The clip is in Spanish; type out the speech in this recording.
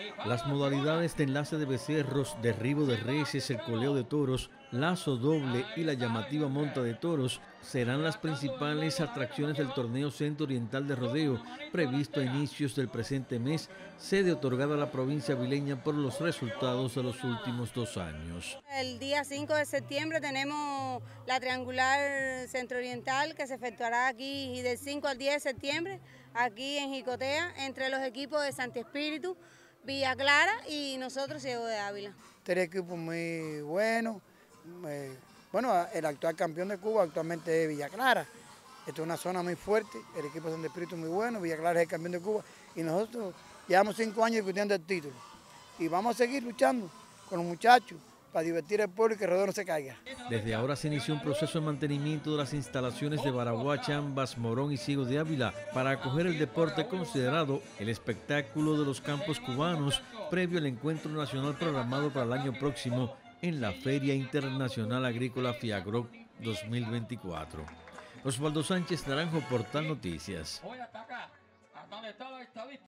Las modalidades de enlace de becerros, derribo de reses, el coleo de toros, lazo doble y la llamativa monta de toros serán las principales atracciones del torneo Centro Oriental de Rodeo, previsto a inicios del presente mes, sede otorgada a la provincia vileña por los resultados de los últimos 2 años. El día 5 de septiembre tenemos la triangular Centro Oriental que se efectuará aquí del 5 al 10 de septiembre, aquí en Jicotea, entre los equipos de Santi Espíritu, Villa Clara y nosotros Ciego de Ávila. 3 equipos muy buenos. Bueno, el actual campeón de Cuba actualmente es Villa Clara. Esta es una zona muy fuerte, el equipo de Santi Espíritu es muy bueno, Villa Clara es el campeón de Cuba y nosotros llevamos 5 años discutiendo el título. Y vamos a seguir luchando con los muchachos para divertir al pueblo y que el rodeo no se caiga. Desde ahora se inició un proceso de mantenimiento de las instalaciones de Baraguá, Chambas, Morón y Ciego de Ávila para acoger el deporte considerado el espectáculo de los campos cubanos previo al encuentro nacional programado para el año próximo en la Feria Internacional Agrícola FIAGROC 2024. Osvaldo Sánchez Naranjo, Portal Noticias.